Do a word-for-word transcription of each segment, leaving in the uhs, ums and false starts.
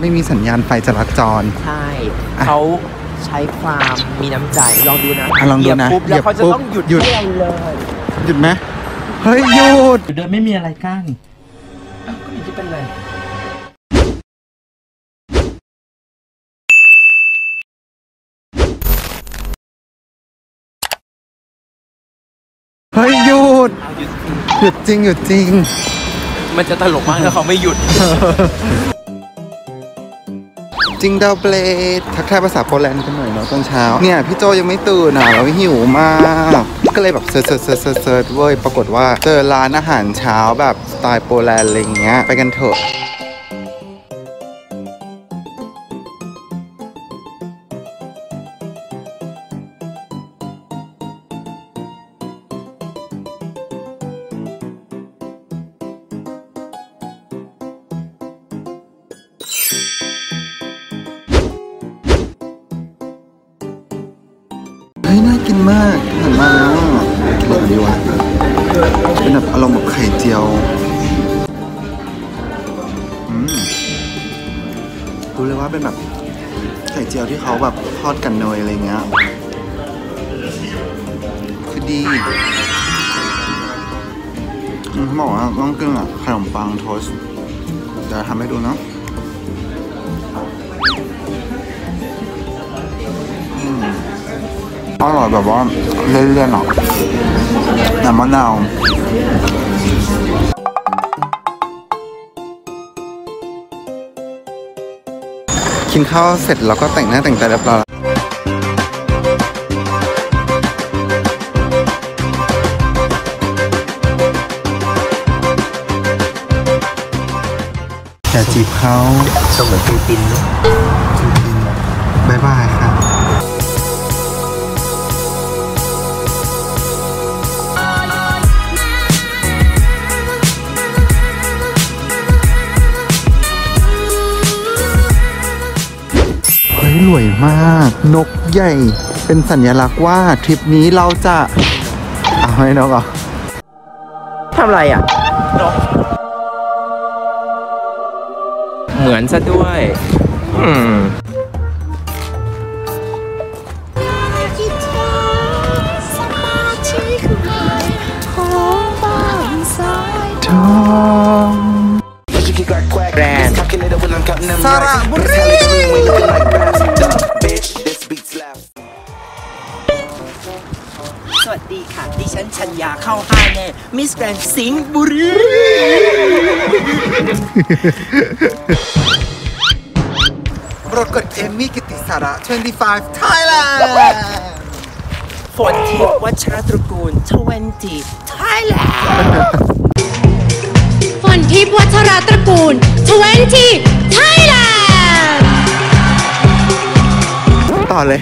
ไม่มีสัญญาณไฟจราจรใช่เขาใช้ความมีน้ำใจลองดูนะลองดูนะปุ๊บแล้วเขาจะต้องหยุดให้เราเลยหยุดไหมเฮ้ยหยุดเดินไม่มีอะไรกั้นก็ไม่จะเป็นไรเฮ้ยหยุดหยุดจริงหยุดจริงมันจะตลกมากถ้าเขาไม่หยุดจริงดาวเบลดทักทายภาษาโปแลนด์กันหน่อยเนาะตอนเช้าเนี่ยพี่โจยังไม่ตื่นอ่ะเราหิวมากก็เลยแบบเซิร์ชเซิร์ชเซิร์ชเซิร์ชเว้ยปรากฏว่าเจอร้านอาหารเช้าแบบสไตล์โปแลนด์อะไรเงี้ยไปกันเถอะเฮ้ยน่ากินมากเห็นมาแล้วกินอะไรดีวะเป็นแบบอารมณ์แบบไข่เจียวอืมรู้เลยว่าเป็นแบบไข่เจียวที่เขาแบบทอดกันเนยอะไรเงี้ยคือดีเขาบอกว่าต้องกินอ่ะขนมปังโทสต์เดี๋ยวทำให้ดูเนาะอร่อยแบบว่าเลี่ยนๆหรอน้ำมะนาวกินข้าวเสร็จแล้วก็แต่งหน้าแต่งตาเรียบร้อยแต่จีบเขาสมเหมือนฟิลิปปินส์บายบายค่ะรวยมากนกใหญ่เป็นสัญลักษณ์ว่าทริปนี้เราจะเอาให้นกเหรอทำอะไรอ่ะนกเหมือนซะด้วยอืมแบรนด์สระบุรีสวัสดีค่ะดิฉันชัญญาเข้าห้าแน่มิสแกรนด์สิงห์บุรีปรากฏเอมมี่กิติสาระยี่สิบห้า Thailand ฝนทิพย์วัชรตระกูลยี่สิบ Thailand ฝนทิพย์วัชรตระกูลยี่สิบ Thailand ต่อเลย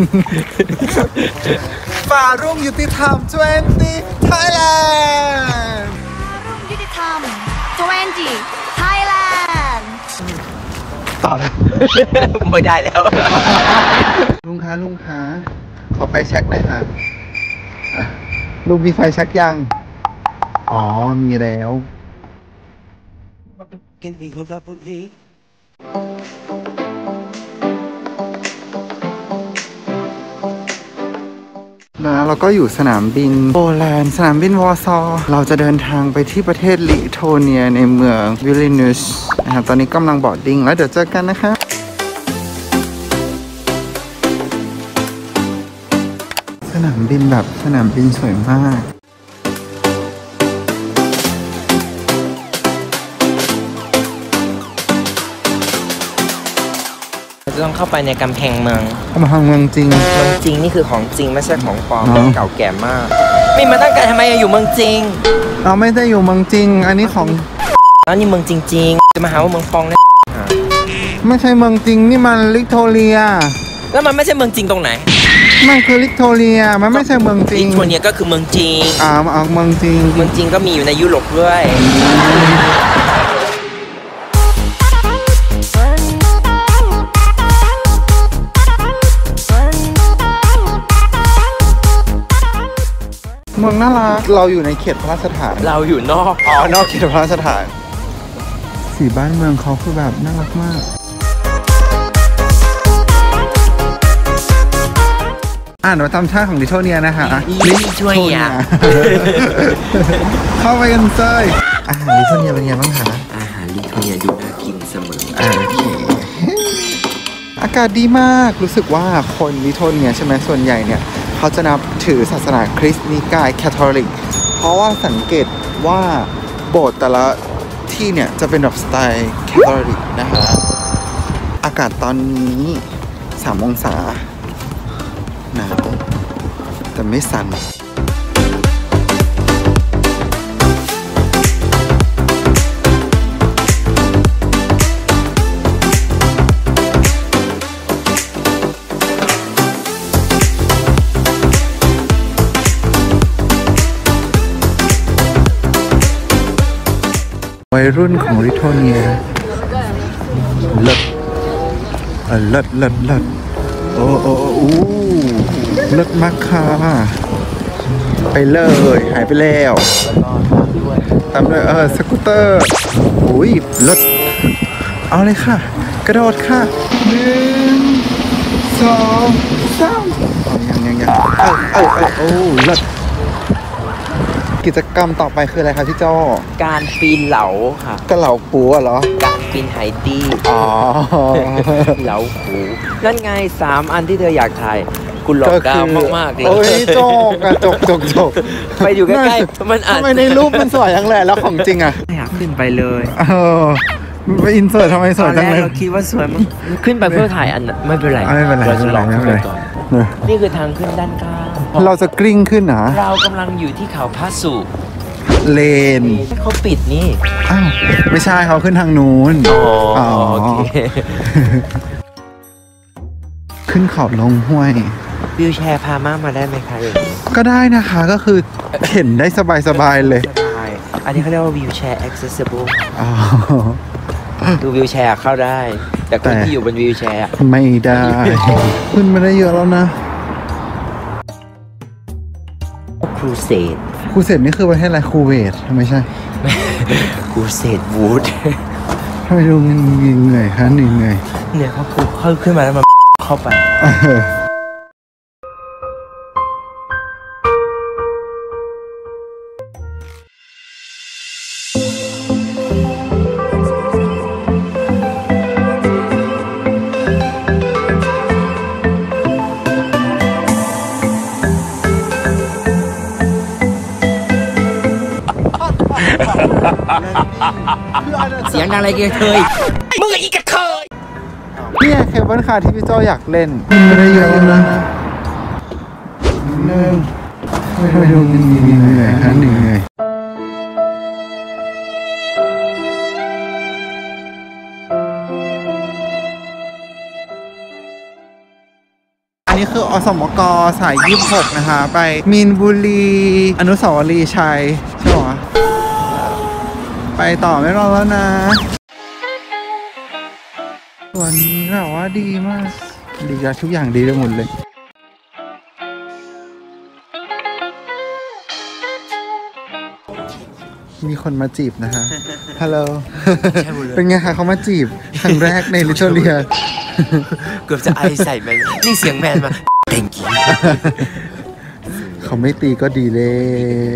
ฝ่ารุ่งยุติธรรมยี่สิบ Thailand ยุติธรรมยี่สิบ Thailand ต่อเลยไม่ได้แล้วลุงคะลุงคะขอไฟแช็กหน่อยค่ะลุงมีไฟแช็กยังอ๋อมีแล้วนะเราก็อยู่สนามบินโปแลนด์สนามบินวอร์ซอเราจะเดินทางไปที่ประเทศลิโทเนียในเมืองวิลนิอุสนะครับตอนนี้กำลังบอร์ดดิ้งแล้วเดี๋ยวเจอกันนะคะสนามบินแบบสนามบินสวยมากจะต้องเข้าไปในกำแพงเมืองกำแพงเมืองจริงเมืองจริงนี่คือของจริงไม่ใช่ของปลอมเก่าแก่มากไม่มาตั้งใจทำไมอยู่เมืองจริงเราไม่ได้อยู่เมืองจริงอันนี้ของแล้วนี่เมืองจริงๆจะมาหาว่าเมืองปลอมนะไม่ใช่เมืองจริงนี่มันลิโทเรียแล้วมันไม่ใช่เมืองจริงตรงไหนมันคือลิโทเรียมันไม่ใช่เมืองจริงลิโทเนียก็คือเมืองจริงอ่าเอาเมืองจริงเมืองจริงก็มีอยู่ในยุโรปด้วยเมืองน่ารักเราอยู่ในเขตพระราชฐานเราอยู่นอกอ๋อนอกเขตพระราชฐานสีบ้านเมืองเขาคือแบบน่ารักมากอ่านว่าตามชาติของลิโทเนียนะคะลิทัวเนียเข้าไปกันเลยอาหารลิโทเนียเป็นไงบ้างคะอาหารลิทัวเนียดูน่ากินเสมออ่าโอเคอากาศดีมากรู้สึกว่าคนลิโทเนียใช่ไหมส่วนใหญ่เนี่ยเขาจะนับถือศาสนาคริสต์นิกายแคทอลิกเพราะว่าสังเกตว่าโบสถ์แต่ละที่เนี่ยจะเป็นแบบสไตล์แคทอลิกนะคะอากาศตอนนี้สามองศาหนาวแต่ไม่สั่นวัยรุ่นของลิโทเนียเลิศเออเลิศเลิศเลิศโอ้โอ้โอ้เลิศมากค่ะไปเลยหายไปแล้วตามด้วยเออสกูตเตอร์อุ้ยเลิศเอาเลยค่ะกระโดดค่ะหนึ่งสองสามยังยังยังเออเออเออโอ้เลิศกิจกรรมต่อไปคืออะไรคะพี่โจ้การปีนเหลาค่ะกระเหล่าปูเหรอการปีนไหตี้อ๋อเหลาปูนั่นไงสามอันที่เธออยากถ่ายคุณหลอกดาวมากๆเลยโอ้ยโจกอะจกจกจกไปอยู่ใกล้ๆมันอาจทำไมในรูปมันสวยจังเลยแล้วของจริงอะอยากขึ้นไปเลยเออไปอินเสิร์ตทำไมสวยจังเลยเราคิดว่าสวยมั้งขึ้นไปเพื่อถ่ายอันไม่เป็นไรไม่เป็นไรเราจะลองขึ้นไปก่อนนี่คือทางขึ้นด้านข้างเราจะกลิ้งขึ้นนะเรากำลังอยู่ที่เขาพระสุเลนเขาปิดนี่อ้าวไม่ใช่เขาขึ้นทางนู้นอ๋อโอเคขึ้นเขาลงห้วยวิวแชร์พาม่ามาได้ไหมคะอย่างนี้ก็ได้นะคะก็คือเข็นได้สบายๆเลยอันนี้เขาเรียกว่าวิวแชร์ accessible อ๋อดูวิวแชร์เข้าได้แต่คนที่อยู่บนวิวแชร์ไม่ได้ขึ้นไม่ได้เยอะแล้วนะครูเสดครูเสดนี่คือประเทศอะไรคูเวตไม่ใช่ครูเสดวูดทำไมดูเหนื่อยคะเหนื่อยเนี่ยเขาครูเข้าขึ้นมาแล้วมันเข้าไปเสียงดังอะไรเกยเคยมึงอีกกระเคยเนี่ยเคเบิลคาร์ที่พี่โจอยากเล่นไม่ได้เยอะนะหนึ่งไม่ดูเหนื่อยฮะเหนื่อยอันนี้คืออสมกสายยี่สิบหกนะคะไปมีนบุรีอนุสาวรีย์ชัยใช่ไหมไปต่อไม่รอแล้วนะวันนี้แบบว่าดีมากดีกับทุกอย่างดีไปหมดเลยมีคนมาจีบนะฮะฮัลโหลเป็นไงคะเขามาจีบครั้งแรกในลิโทเนียเกือบจะไอใส่แมนนี่เสียงแมนมา thank you เขาไม่ตีก็ดีเลย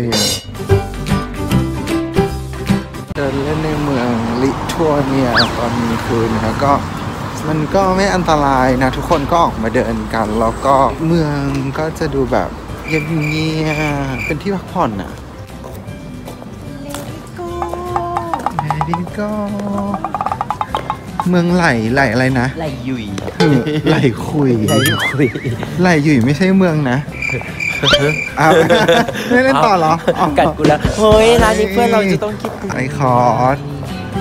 เดินเล่นในเมืองลิทัวเนียตอนนี้คืนนะก็มันก็ไม่อันตรายนะทุกคนก็ออกมาเดินกันแล้วก็เมืองก็จะดูแบบเงียบๆเป็นที่พักผ่อนน่ะแม่ดิก็เมืองไหลไหลอะไรนะไหลยุยไหลคุยไหลคุยไหลยุยไม่ใช่เมืองนะอ้าวไม่เล่นต่อเหรอกัดกูแล้วเฮ้ยร้านนี้เพื่อนเราจะต้องคิดไอคอร์ส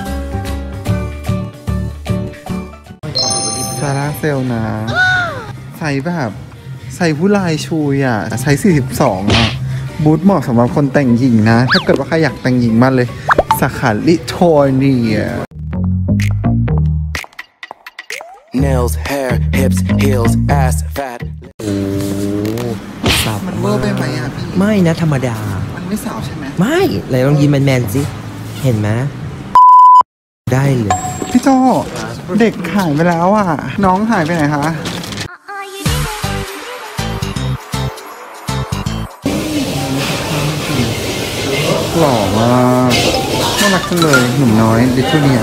ซาร่าเซลนะใส่แบบใส่ผู้ลายชูยอ่ะใส่สี่สิบสองอ่ะบูทเหมาะสำหรับคนแต่งหญิงนะถ้าเกิดว่าใครอยากแต่งหญิงมาเลยสาขาลิโทเนีย Nails, hair, hips, heels, ass, fat โอ้สับมันเวอร์ไปไหมอ่ะพี่ไม่นะธรรมดามันไม่สาวใช่ไหมไม่ไหนลองยิ้มแมนๆสิเห็นไหมได้เลยพี่โจเด็กหายไปแล้วอ่ะน้องหายไปไหนคะหล่อมากน่ารักจังเลยหนุ่มน้อยลิทูเนีย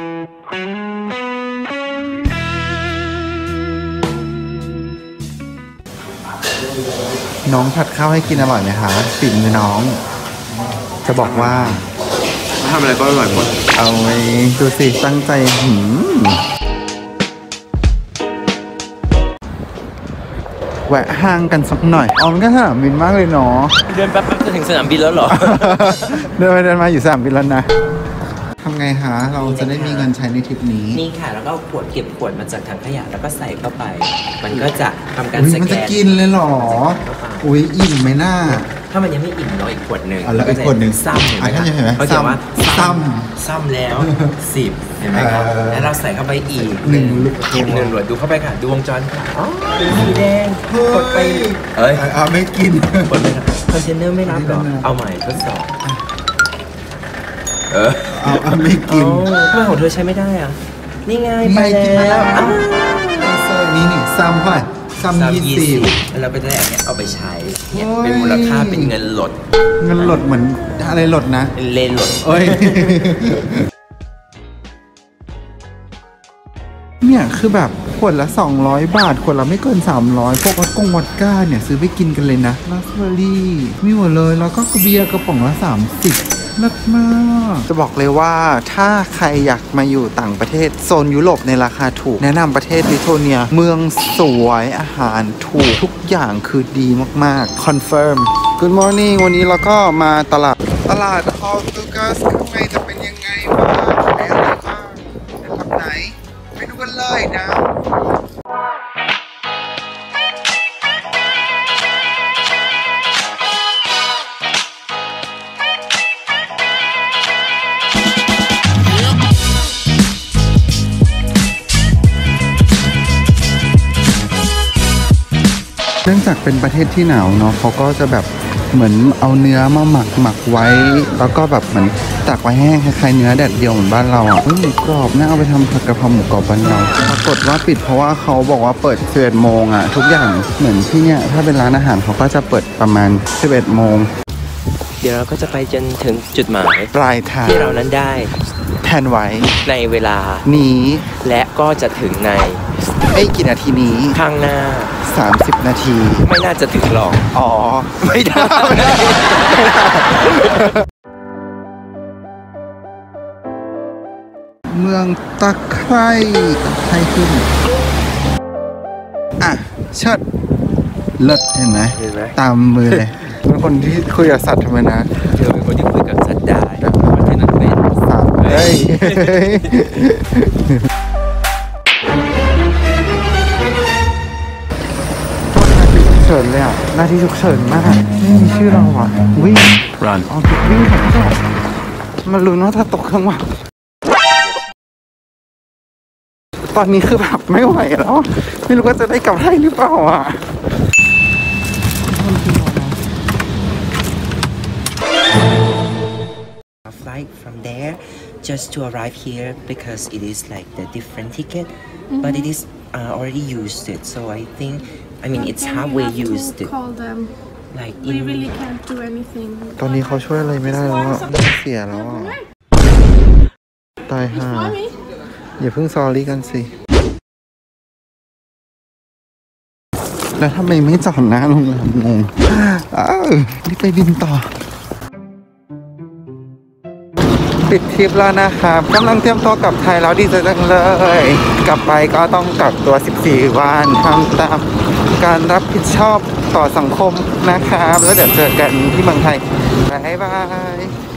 น้องผัดข้าวให้กินอร่อยไหมคะฝีมือน้องจะบอกว่าทำอะไรก็อร่อยหมดเอาไว้ดูสิตั้งใจหืมแวะห้างกันสักหน่อยอ๋อมันก็สนามบินมากเลยเนาะเดินแป๊บๆจะถึงสนามบินแล้วเหรอเดินไปเดินมาอยู่สนามบินแล้วนะทำไงฮะเราจะได้มีเงินใช้ในทริปนี้นี่ค่ะแล้วก็ขวดเก็บขวดมาจากถังขยะแล้วก็ใส่เข้าไปมันก็จะทำการสแกนมันจะกินเลยหรออุ้ยอิ่มไหมหน้าถ้ามันยังไม่อิ่มเนาะอีกขวดหนึ่งแล้วอีกขวดหนึ่งซ้ำเห็นไหมครับเขาจะว่าซ้ำซ้ำแล้วสิบเห็นไหมครับแล้วเราใส่เข้าไปอีกหนึ่งลูกหนึ่งหลวดดูเข้าไปค่ะดวงจรอ๋อสีแดงกดไปเอ้ยเอาไม่กินกดไปครับคอนเทนเนอร์ไม่รับหรอเอาใหม่ทดสอบเออเอาเอาไม่กินทำไมของเธอใช้ไม่ได้อ่ะนี่ไงไปแล้วนี่นี่ซ้ำไปซ้ำยี่สิบแล้วเราไปได้เนี่ยเอาไปใช้เนี่ยเป็นมูลค่าเป็นเงินหลดเงินหลดเหมือนอะไรหลดนะเลนหลดเอ้ยเนี่ยคือแบบขวดละสองร้อยบาทขวดละไม่เกินสามร้อยพวกวัดกงวัดก้าเนี่ยซื้อไปกินกันเลยนะราสเบอร์รี่มีหมดเลยแล้วก็เบียร์กระป๋องละสามสิบเลิศมากจะบอกเลยว่าถ้าใครอยากมาอยู่ต่างประเทศโซนยุโรปในราคาถูกแนะนำประเทศลิทัวเนียเมืองสวยอาหารถูกทุกอย่างคือดีมากๆคอนเฟิร์ม Good morning วันนี้เราก็มาตลาดตลาดฮอลตูกัสข้างในจะเป็นยังไงบ้างอะไรบ้างจะทำไหนไปดูกันเลยนะเนื่องจากเป็นประเทศที่หนาวเนาะเขาก็จะแบบเหมือนเอาเนื้อมาหมักหมักไว้แล้วก็แบบเหมือนตากไว้แห้งคล้ายๆเนื้อแดดเดียวเหมือนบ้านเราอ่ะหมูกรอบน่าเอาไปทำผัดกะเพราหมูกรอบบ้านเราปรากฏว่าปิดเพราะว่าเขาบอกว่าเปิดสิบเอ็ดโมงอ่ะทุกอย่างเหมือนที่เนี่ยถ้าเป็นร้านอาหารเขาก็จะเปิดประมาณสิบเอ็ดโมงเดี๋ยวเราก็จะไปจนถึงจุดหมายปลายทางที่เรานั้นได้แทนไว้ในเวลานี้และก็จะถึงในไอ้กี่นาทีนี้ข้างหน้าสามสิบนาทีไม่น่าจะถึงหรอกอ๋อไม่ได้เมืองตะไคร่ตะไคร่ขึ้นอ่ะเชิดเลิศเห็นไหมตามมือเลยเป็นคนที่คุยกับสัตว์ทำไมนะเธอเป็นคนที่คุยกับสัตว์ได้เพราะเธอนั้นเป็นสัตว์เฮ้ยเฉินเลยอ่ะหน้าที่ฉุกเฉินมากไม่มีชื่อเราอ่ะวิ่งรันอ๋อวิ่งมันรู้ว่าถ้าตกเครื่องว่าตอนนี้คือแบบไม่ไหวแล้วไม่รู้ว่าจะได้กลับไทยหรือเปล่าอ่ะ flight from there just to arrive here because it is like the different ticket mm-hmm. but it is uh, already used it so I think I mean it's halfway used it call them like we really can't do anything ตอนนี้เขาช่วยอะไรไม่ได้แล้วอ่ะเสียแล้วอ่ะตายห่าอย่าเพิ่งซอรี่กันสิแล้วทำไมไม่จอดหน้าโรงแรมงงอ้าวนี่ไปบินต่อปิดทริปแล้วนะครับกำลังเตรียมตัวกลับไทยแล้วดีใจจังเลยกลับไปก็ต้องกักตัวสิบสี่วันทำตามการรับผิดชอบต่อสังคมนะครับแล้วเดี๋ยวเจอกันที่เมืองไทยบ๊ายบาย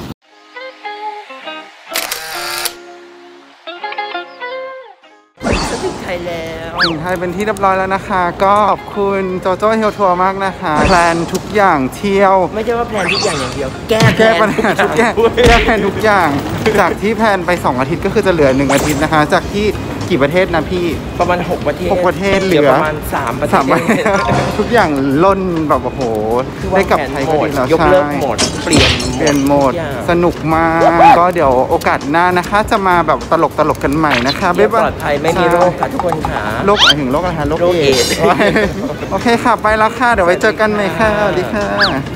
ถึงไทยแล้วถึงไทยเป็นที่เรียบร้อยแล้วนะคะก็ขอบคุณโจโจ้เฮลทัวร์มากนะคะแพลนทุกอย่างเที่ยวไม่ใช่ว่าแพลนทุกอย่างอย่างเดียวแก้แก้ปัญหาทุกอย่างแก้แพลนทุกอย่างจากที่แพลนไปสองอาทิตย์ก็คือจะเหลือหนึ่งอาทิตย์นะคะจากที่กี่ประเทศนะพี่ประมาณหกประเทศหกประเทศเหลือประมาณสามประเทศทุกอย่างล้นแบบโอ้โหได้กลับไทยก็ดีแล้วยกเลิกหมดเปลี่ยนเปลี่ยนโหมดสนุกมากก็เดี๋ยวโอกาสหน้านะคะจะมาแบบตลกตลกกันใหม่นะคะบ๊ายบายปลอดภัยไม่มีโรคค่ะทุกคนค่ะโรคถึงโรคอะไรคะโรคเอดส์โอเคค่ะไปแล้วค่ะเดี๋ยวไว้เจอกันใหม่ค่ะสวัสดีค่ะ